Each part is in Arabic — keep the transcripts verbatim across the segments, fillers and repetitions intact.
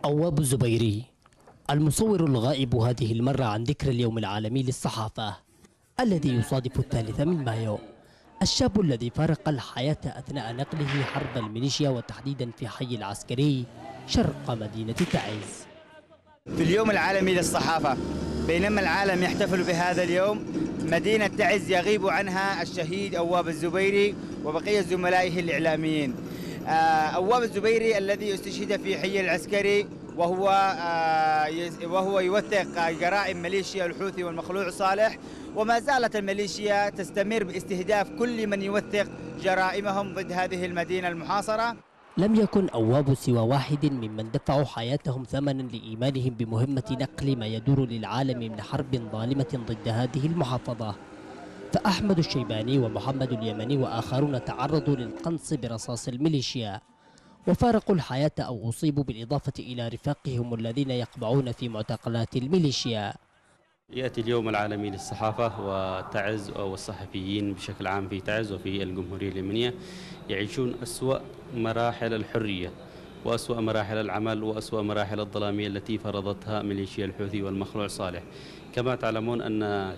أواب الزبيري المصور الغائب هذه المرة عن ذكرى اليوم العالمي للصحافة الذي يصادف الثالث من مايو، الشاب الذي فارق الحياة أثناء نقله حرب الميليشيا وتحديدا في حي العسكري شرق مدينة تعز. في اليوم العالمي للصحافة، بينما العالم يحتفل بهذا اليوم، مدينة تعز يغيب عنها الشهيد أواب الزبيري وبقية زملائه الإعلاميين. أواب الزبيري الذي استشهد في حي العسكري وهو وهو يوثق جرائم ميليشيا الحوثي والمخلوع صالح، وما زالت الميليشيا تستمر باستهداف كل من يوثق جرائمهم ضد هذه المدينة المحاصرة. لم يكن أواب سوى واحد ممن دفعوا حياتهم ثمنا لإيمانهم بمهمة نقل ما يدور للعالم من حرب ظالمة ضد هذه المحافظة. فأحمد الشيباني ومحمد اليمني وآخرون تعرضوا للقنص برصاص الميليشيا وفارقوا الحياة أو أصيبوا، بالإضافة إلى رفاقهم الذين يقبعون في معتقلات الميليشيا. يأتي اليوم العالمي للصحافة، وتعز والصحفيين بشكل عام في تعز وفي الجمهورية اليمنية يعيشون أسوأ مراحل الحرية وأسوأ مراحل العمل وأسوأ مراحل الظلامية التي فرضتها ميليشيا الحوثي والمخلوع صالح. كما تعلمون أن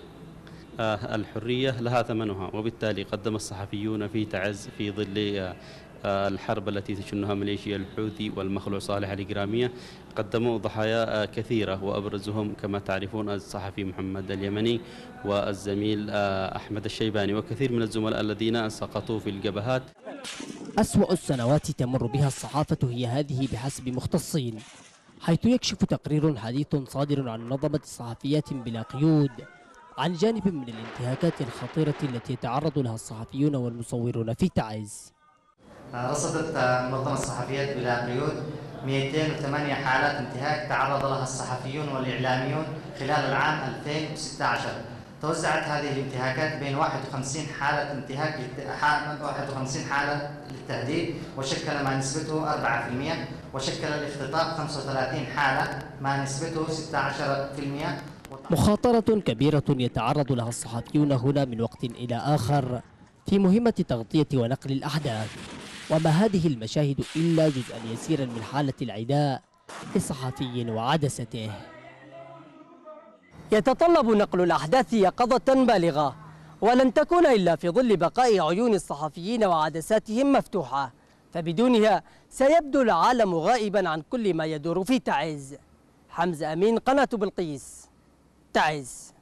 الحرية لها ثمنها، وبالتالي قدم الصحفيون في تعز في ظل الحرب التي تشنها ميليشيا الحوثي والمخلوع صالح الإجرامية قدموا ضحايا كثيرة، وأبرزهم كما تعرفون الصحفي محمد اليمني والزميل أحمد الشيباني وكثير من الزملاء الذين سقطوا في الجبهات. أسوأ السنوات تمر بها الصحافة هي هذه بحسب مختصين، حيث يكشف تقرير حديث صادر عن منظمة الصحفيات بلا قيود عن جانب من الانتهاكات الخطيرة التي يتعرض لها الصحفيون والمصورون في تعز. رصدت منظمة الصحفيات بلا قيود مئتين وثمانية حالات انتهاك تعرض لها الصحفيون والإعلاميون خلال العام ألفين وستة عشر. توزعت هذه الانتهاكات بين واحد وخمسين حالة انتهاك واحد وخمسين حالة للتهديد وشكل ما نسبته أربعة بالمئة، وشكل الاختطاف خمسة وثلاثين حالة ما نسبته ستة عشر بالمئة. مخاطرة كبيرة يتعرض لها الصحفيون هنا من وقت إلى آخر في مهمة تغطية ونقل الأحداث، وما هذه المشاهد إلا جزءا يسيرا من حالة العداء للصحفي وعدسته. يتطلب نقل الأحداث يقظة بالغة، ولن تكون إلا في ظل بقاء عيون الصحفيين وعدساتهم مفتوحة، فبدونها سيبدو العالم غائبا عن كل ما يدور في تعز. حمزة أمين، قناة بلقيس، تعز.